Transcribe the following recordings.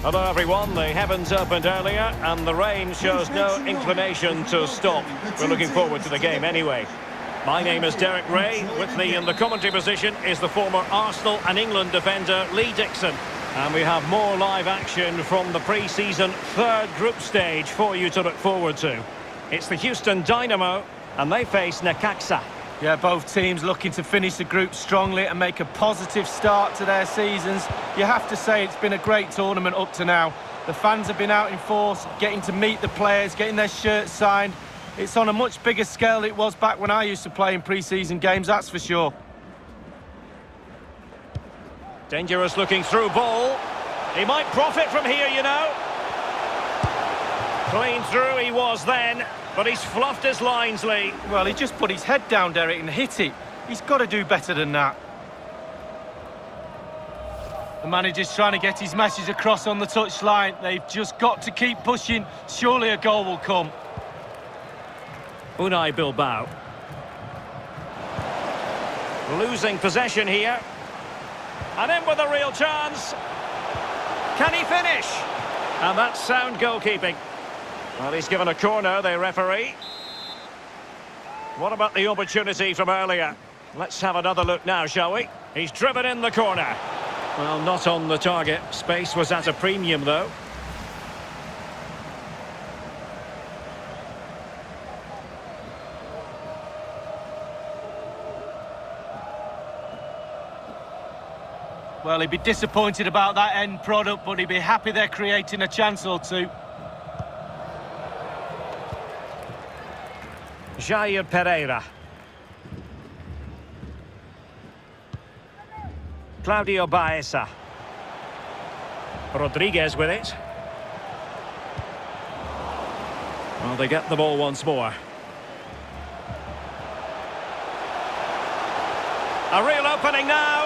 Hello everyone, the heavens opened earlier and the rain shows no inclination to stop. We're looking forward to the game anyway. My name is Derek Ray. With me in the commentary position is the former Arsenal and England defender Lee Dixon. And we have more live action from the pre-season third group stage for you to look forward to. It's the Houston Dynamo and they face Necaxa. Yeah, both teams looking to finish the group strongly and make a positive start to their seasons. You have to say it's been a great tournament up to now. The fans have been out in force, getting to meet the players, getting their shirts signed. It's on a much bigger scale than it was back when I used to play in pre-season games, that's for sure. Dangerous looking through ball. He might profit from here, you know. Clean through he was then. But he's fluffed his lines, Lee. Well, he just put his head down, Derek, and hit it. He's got to do better than that. The manager's trying to get his message across on the touchline. They've just got to keep pushing. Surely a goal will come. Unai Bilbao. Losing possession here. And in with a real chance. Can he finish? And that's sound goalkeeping. Well, he's given a corner, the referee. What about the opportunity from earlier? Let's have another look now, shall we? He's driven in the corner. Well, not on the target. Space was at a premium, though. Well, he'd be disappointed about that end product, but he'd be happy they're creating a chance or two. Jair Pereira. Claudio Baeza. Rodriguez with it. Well, they get the ball once more. A real opening now.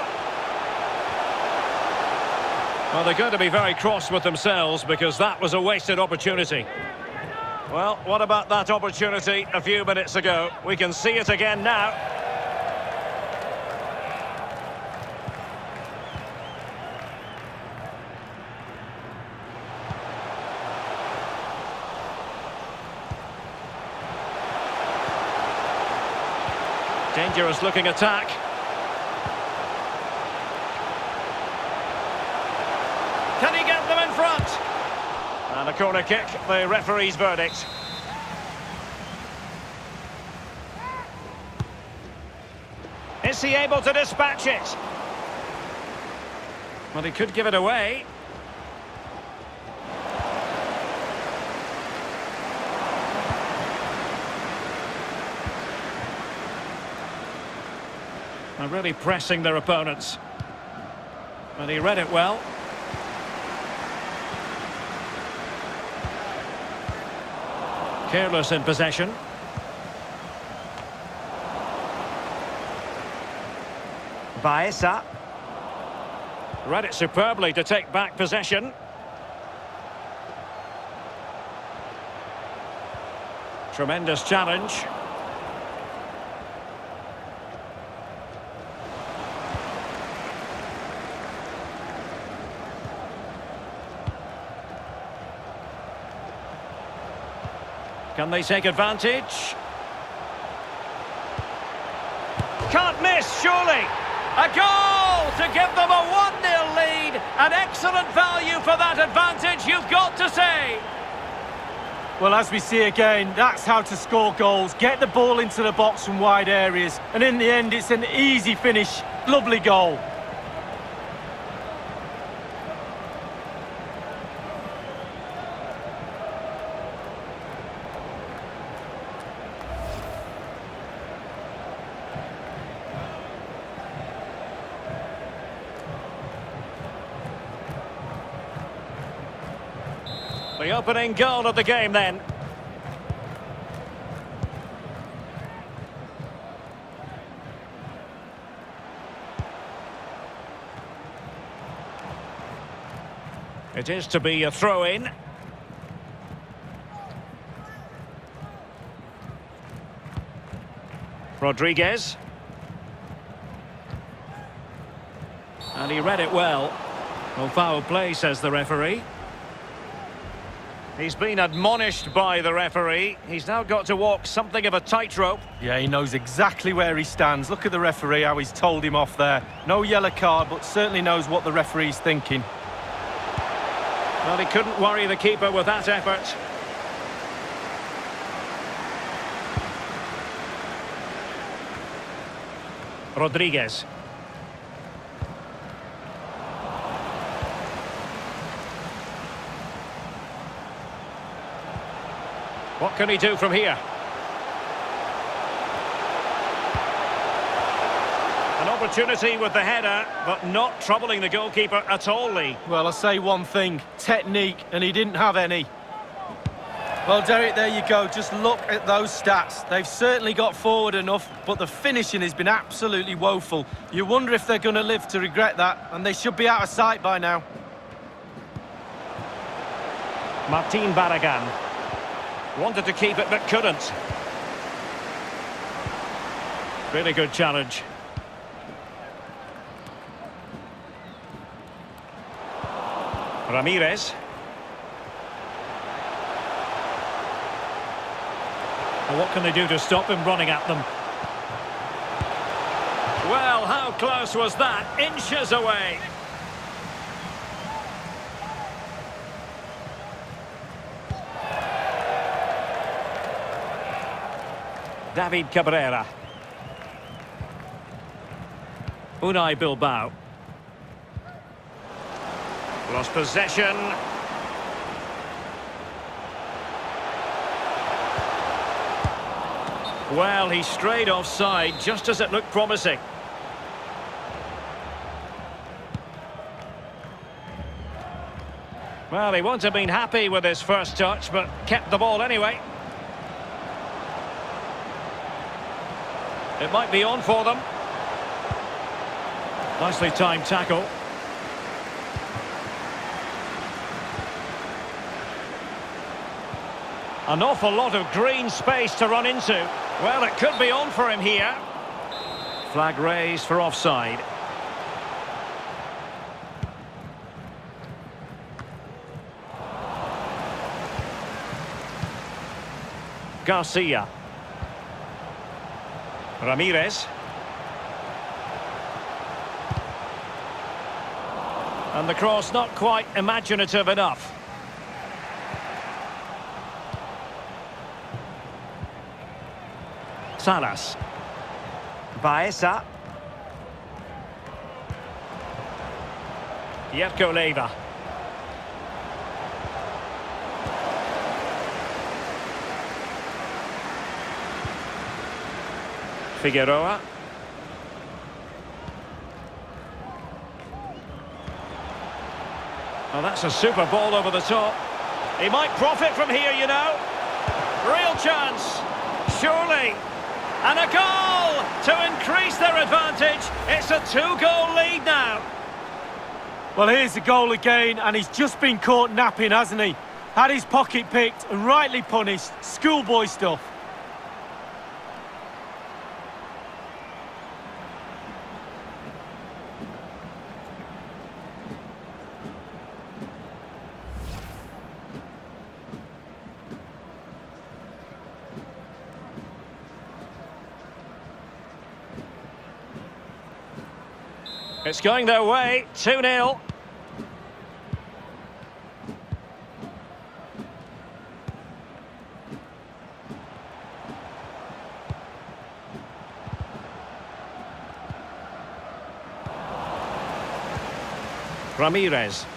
Well, they're going to be very cross with themselves because that was a wasted opportunity. Well, what about that opportunity a few minutes ago? We can see it again now. Dangerous looking attack. Can he get them in front? And a corner kick, the referee's verdict. Is he able to dispatch it? Well, he could give it away. They're really pressing their opponents. And he read it well. Careless in possession. Baeza. Read it superbly to take back possession. Tremendous challenge. Can they take advantage? Can't miss, surely. A goal to give them a 1-0 lead. An excellent value for that advantage, you've got to say. Well, as we see again, that's how to score goals. Get the ball into the box from wide areas. And in the end, it's an easy finish. Lovely goal. The opening goal of the game then. It is to be a throw-in. Rodriguez. And he read it well. No foul play, says the referee. He's been admonished by the referee. He's now got to walk something of a tightrope. Yeah, he knows exactly where he stands. Look at the referee, how he's told him off there. No yellow card, but certainly knows what the referee's thinking. Well, he couldn't worry the keeper with that effort. Rodriguez. What can he do from here? An opportunity with the header, but not troubling the goalkeeper at all, Lee. Well, I say one thing, technique, and he didn't have any. Well, Derek, there you go. Just look at those stats. They've certainly got forward enough, but the finishing has been absolutely woeful. You wonder if they're going to live to regret that, and they should be out of sight by now. Martin Barragan. Wanted to keep it, but couldn't. Really good challenge. Ramirez. And what can they do to stop him running at them? Well, how close was that? Inches away. David Cabrera. Unai Bilbao. Lost possession. Well, he strayed offside just as it looked promising. Well, he wouldn't have been happy with his first touch, but kept the ball anyway. It might be on for them. Nicely timed tackle. An awful lot of green space to run into. Well, it could be on for him here. Flag raised for offside. Garcia. Ramirez. And the cross not quite imaginative enough. Salas. Baeza. Jerko Leiva. Figueroa. Well, that's a super ball over the top. He might profit from here, you know. Real chance. Surely. And a goal to increase their advantage. It's a 2-goal lead now. Well, here's the goal again, and he's just been caught napping, hasn't he? Had his pocket picked and rightly punished. Schoolboy stuff. It's going their way, 2-0. Ramirez.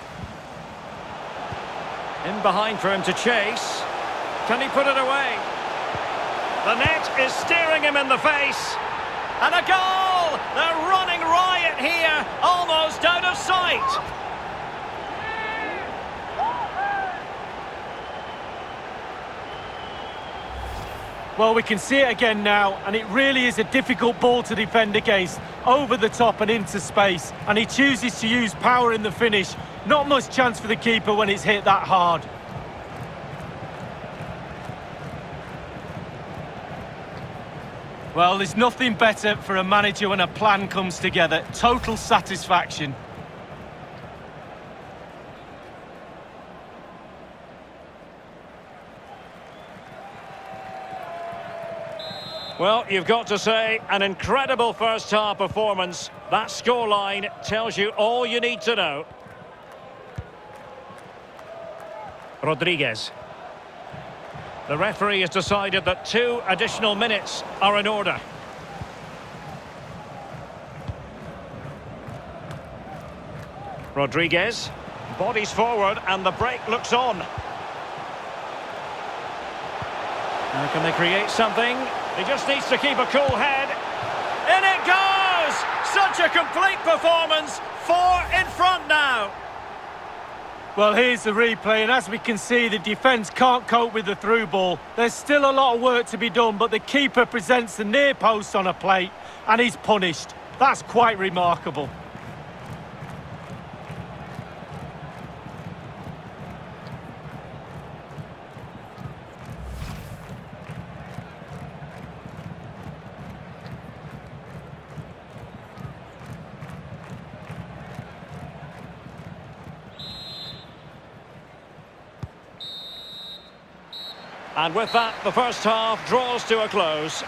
In behind for him to chase. Can he put it away? The net is staring him in the face. And a goal! They're running riot here, almost out of sight. Well, we can see it again now, and it really is a difficult ball to defend against. Over the top and into space, and he chooses to use power in the finish. Not much chance for the keeper when it's hit that hard. Well, there's nothing better for a manager when a plan comes together. Total satisfaction. Well, you've got to say, an incredible first-half performance. That scoreline tells you all you need to know. Rodriguez. The referee has decided that 2 additional minutes are in order. Rodriguez. Bodies forward and the break looks on. Now can they create something? He just needs to keep a cool head. In it goes! Such a complete performance. 4 in front now. Well, here's the replay, and as we can see, the defence can't cope with the through ball. There's still a lot of work to be done, but the keeper presents the near post on a plate, and he's punished. That's quite remarkable. And with that, the first half draws to a close.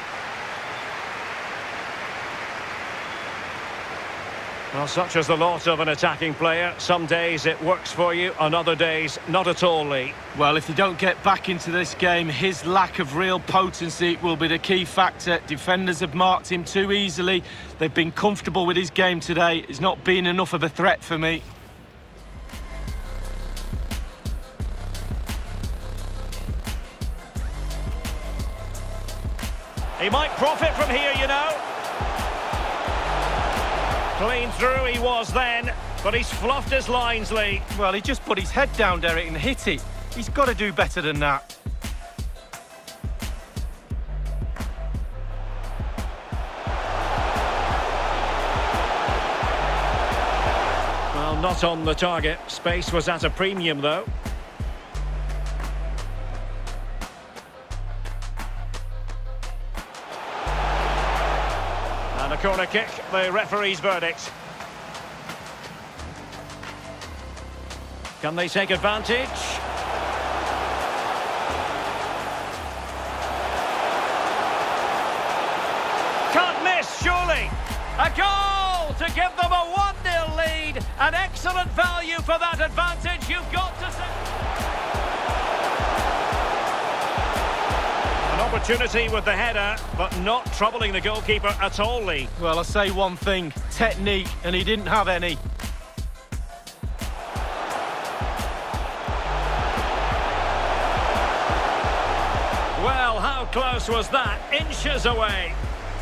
Well, such is the lot of an attacking player. Some days it works for you, on other days not at all, Lee. Well, if you don't get back into this game, his lack of real potency will be the key factor. Defenders have marked him too easily. They've been comfortable with his game today. It's not been enough of a threat for me. He might profit from here, you know. Clean through he was then, but he's fluffed his lines, Lee. Well, he just put his head down, Derek, and hit it. He's got to do better than that. Well, not on the target. Space was at a premium, though. And a corner kick, the referee's verdict. Can they take advantage? Can't miss, surely. A goal to give them a 1-0 lead. An excellent value for that advantage, you've got to say. An opportunity with the header, but not troubling the goalkeeper at all, Lee. Well, I'll say one thing, technique, and he didn't have any. Well, how close was that? Inches away.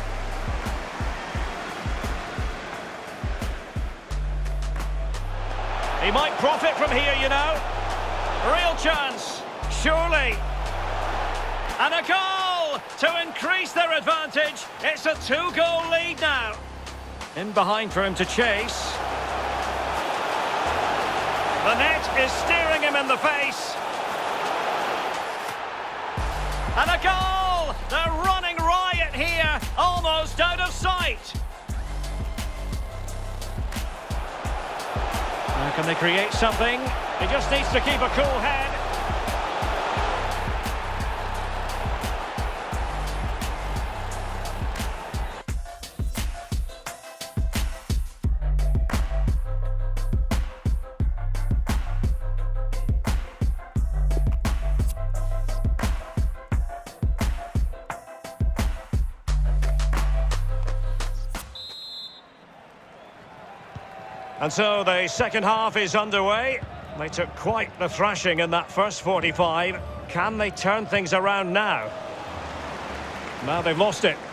He might profit from here, you know. Real chance, surely. And a goal to increase their advantage. It's a 2-goal lead now. In behind for him to chase. The net is steering him in the face. And a goal! They're running riot here, almost out of sight. Now can they create something? He just needs to keep a cool head. And so the second half is underway. They took quite the thrashing in that first 45. Can they turn things around now? Now they've lost it.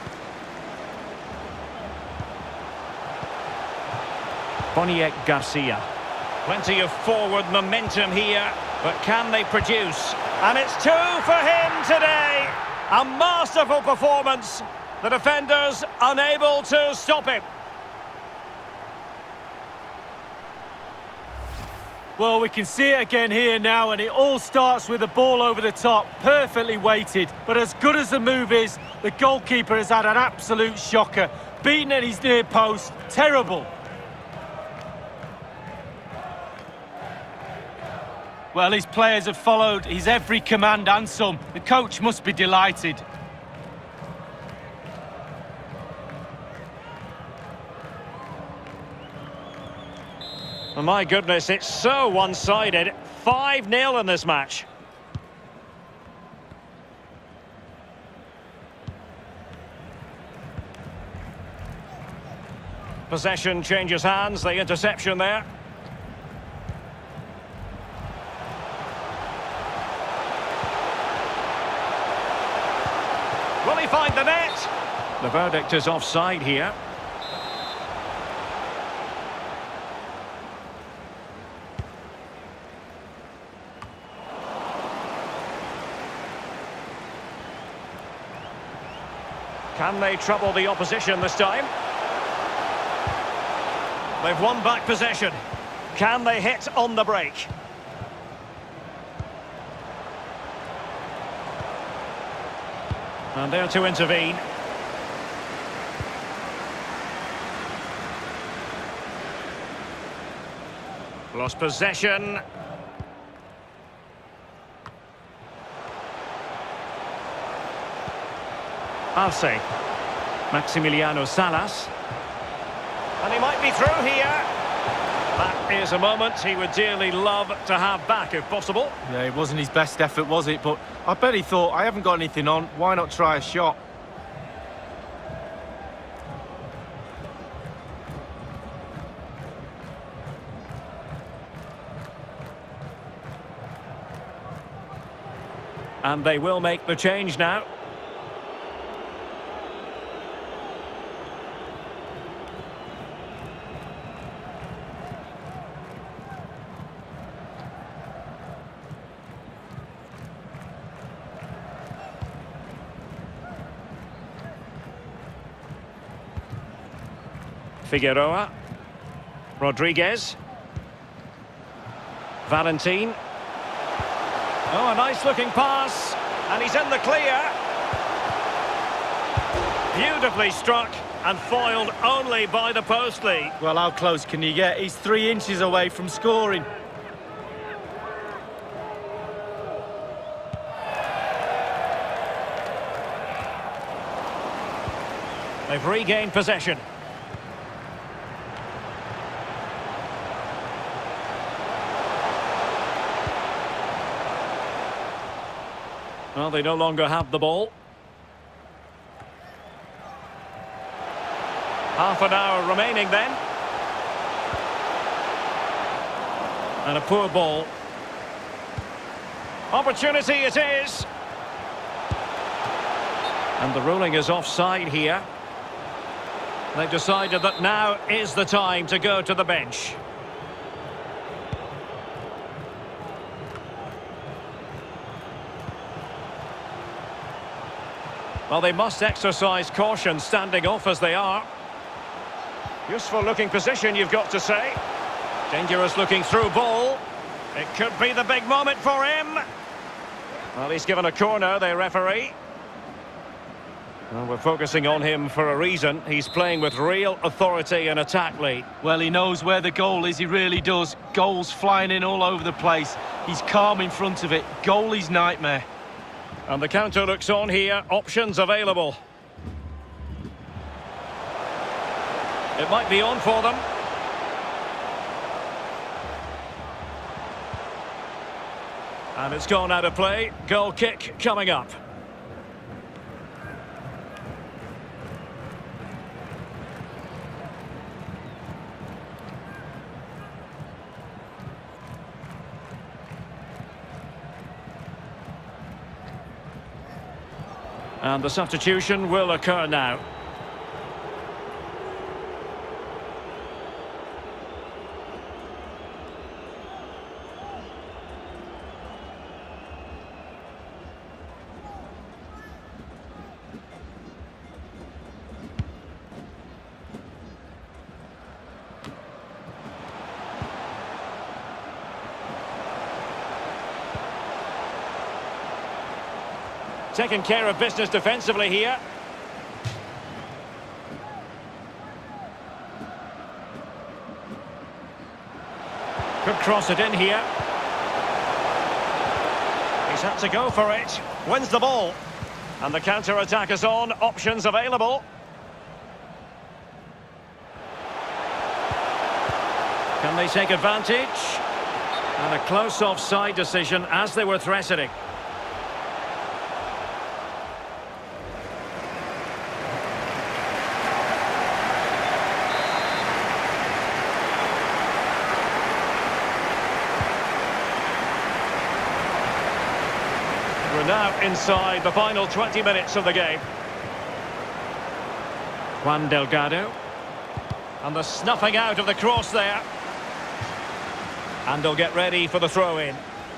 Boniek Garcia. Plenty of forward momentum here, but can they produce? And it's 2 for him today. A masterful performance. The defenders unable to stop him. Well, we can see it again here now, and it all starts with the ball over the top, perfectly weighted. But as good as the move is, the goalkeeper has had an absolute shocker. Beaten at his near post, terrible. Well, his players have followed his every command and some. The coach must be delighted. Oh, my goodness, it's so one-sided. 5-0 in this match. Possession changes hands, the interception there. Will he find the net? The verdict is offside here. Can they trouble the opposition this time? They've won back possession. Can they hit on the break? And there to intervene. Lost possession. Arce. Maximiliano Salas. And he might be through here. That is a moment he would dearly love to have back if possible. Yeah, it wasn't his best effort, was it? But I bet he thought, I haven't got anything on, why not try a shot? And they will make the change now. Figueroa, Rodriguez, Valentin. Oh, a nice looking pass, and he's in the clear. Beautifully struck and foiled only by the post lead. Well, how close can you get? He's 3 inches away from scoring. They've regained possession. Well, they no longer have the ball. Half an hour remaining then. And a poor ball. Opportunity it is. And the ruling is offside here. They've decided that now is the time to go to the bench. Well, they must exercise caution standing off as they are. Useful looking position, you've got to say. Dangerous looking through ball. It could be the big moment for him. Well, he's given a corner, the referee. Well, we're focusing on him for a reason. He's playing with real authority and attack lead. Well, he knows where the goal is, he really does. Goals flying in all over the place. He's calm in front of it. Goalie's nightmare. And the counter looks on here. Options available. It might be on for them. And it's gone out of play. Goal kick coming up. And the substitution will occur now. Taking care of business defensively here. Could cross it in here. He's had to go for it. Wins the ball. And the counter-attack is on. Options available. Can they take advantage? And a close offside decision as they were threatening. We're now inside the final 20 minutes of the game. Juan Delgado. And the snuffing out of the cross there. And they'll get ready for the throw-in.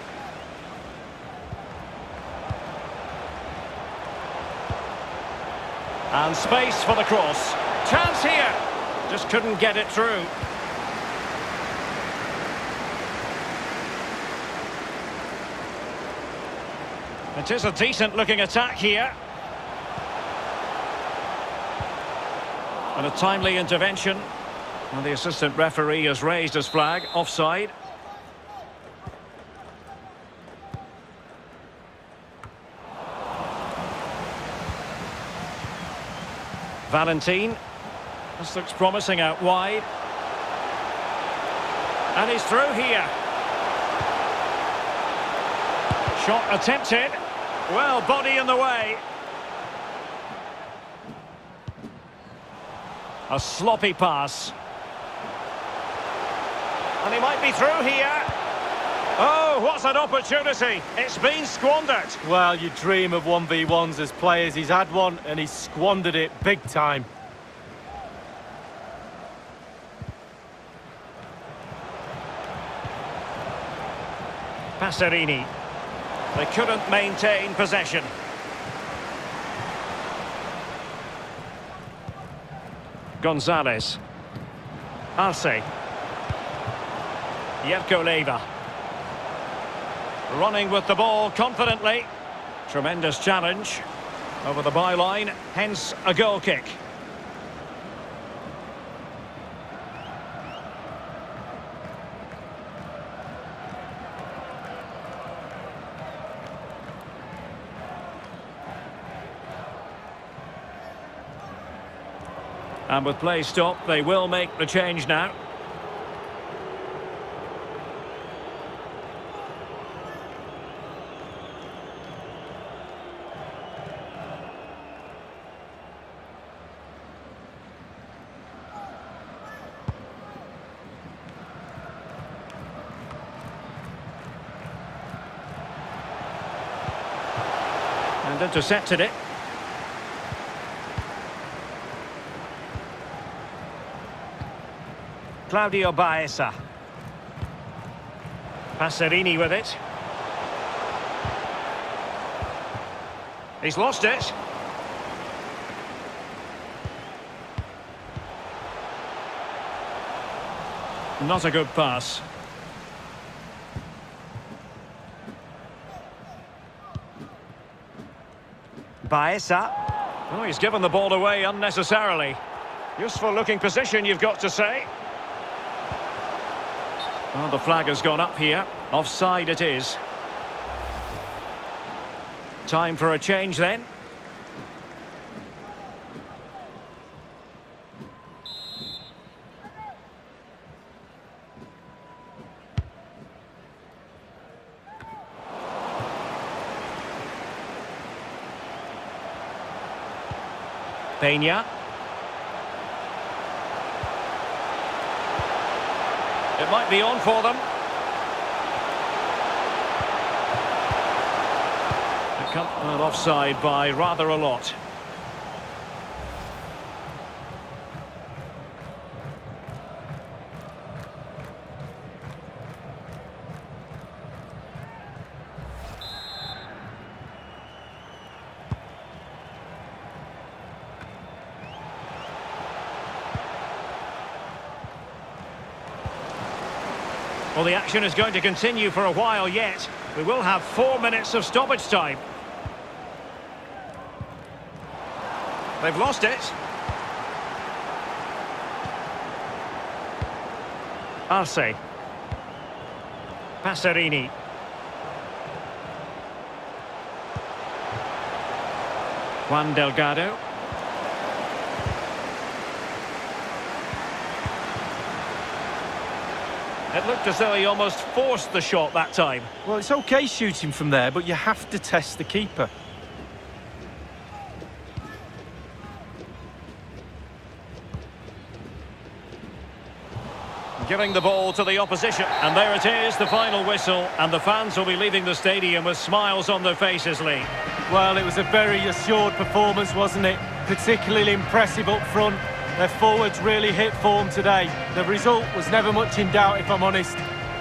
And space for the cross. Chance here. Just couldn't get it through. It is a decent-looking attack here. And a timely intervention. And the assistant referee has raised his flag, offside. Valentin. This looks promising out wide. And he's through here. Shot attempted. Well, body in the way. A sloppy pass. And he might be through here. Oh, what's an opportunity. It's been squandered. Well, you dream of 1v1s as players. He's had one and he's squandered it big time. Passerini. They couldn't maintain possession. Gonzalez. Arce. Yerkoleva. Running with the ball confidently. Tremendous challenge. Over the byline, hence a goal kick. And with play stopped, they will make the change now. And intercepted it. Claudio Baeza. Passerini with it. He's lost it. Not a good pass. Baeza. Oh, he's given the ball away unnecessarily. Useful looking position, you've got to say. Well, the flag has gone up here. Offside it is. Time for a change then. Peña. It might be on for them. Well, offside by rather a lot. Well, the action is going to continue for a while yet. We will have 4 minutes of stoppage time. They've lost it. Arce. Passerini. Juan Delgado. It looked as though he almost forced the shot that time. Well, it's okay shooting from there, but you have to test the keeper. Giving the ball to the opposition. And there it is, the final whistle. And the fans will be leaving the stadium with smiles on their faces, Lee. Well, it was a very assured performance, wasn't it? Particularly impressive up front. Their forwards really hit form today. The result was never much in doubt, if I'm honest.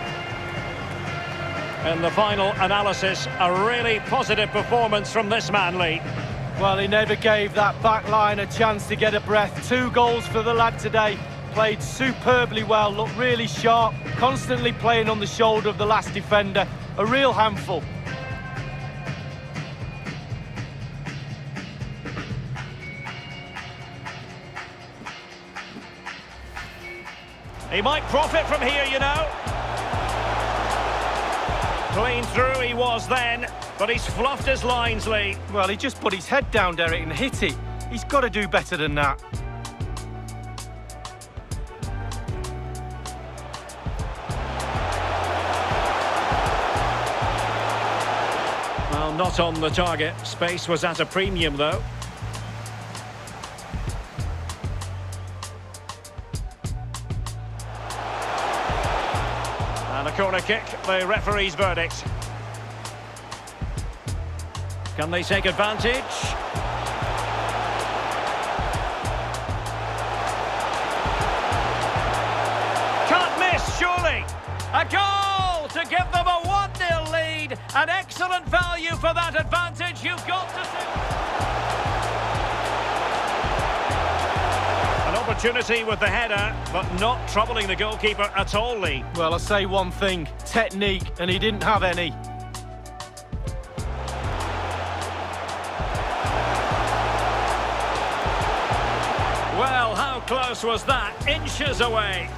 In the final analysis, a really positive performance from this man, Lee. Well, he never gave that back line a chance to get a breath. 2 goals for the lad today. Played superbly well, looked really sharp, constantly playing on the shoulder of the last defender. A real handful. He might profit from here, you know. Clean through he was then, but he's fluffed his lines, Lee. Well, he just put his head down, Derek, and hit it. He's got to do better than that. Well, not on the target. Space was at a premium, though. And a corner kick, the referee's verdict. Can they take advantage? Can't miss, surely. A goal to give them a 1-0 lead. An excellent value for that advantage. You've got to see. An opportunity with the header, but not troubling the goalkeeper at all, Lee. Well, I'll say one thing. Technique, and he didn't have any. Well, how close was that? Inches away.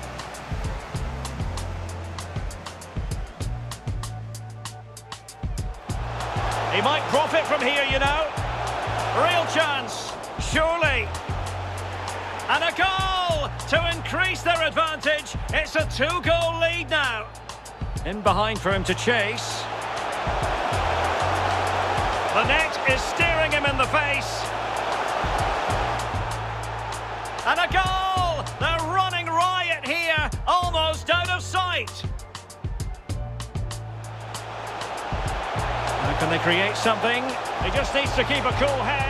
He might profit from here, you know. Real chance, surely. And a goal to increase their advantage. It's a 2-goal lead now. In behind for him to chase. The net is staring him in the face. And a goal! They're running riot here, almost out of sight. Now can they create something? He just needs to keep a cool head.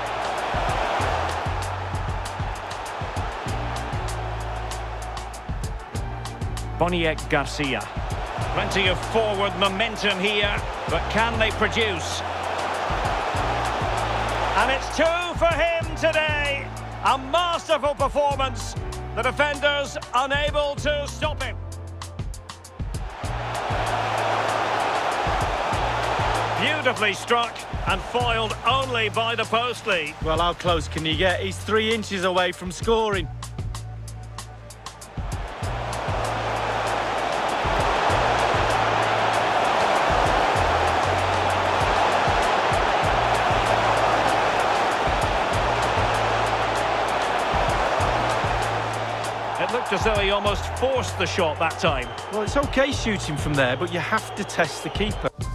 Boniek Garcia. Plenty of forward momentum here, but can they produce? And it's 2 for him today. A masterful performance. The defenders unable to stop him. Beautifully struck and foiled only by the post, Lee. Well, how close can you get? He's 3 inches away from scoring. It looked as though he almost forced the shot that time. Well, it's okay shooting from there, but you have to test the keeper.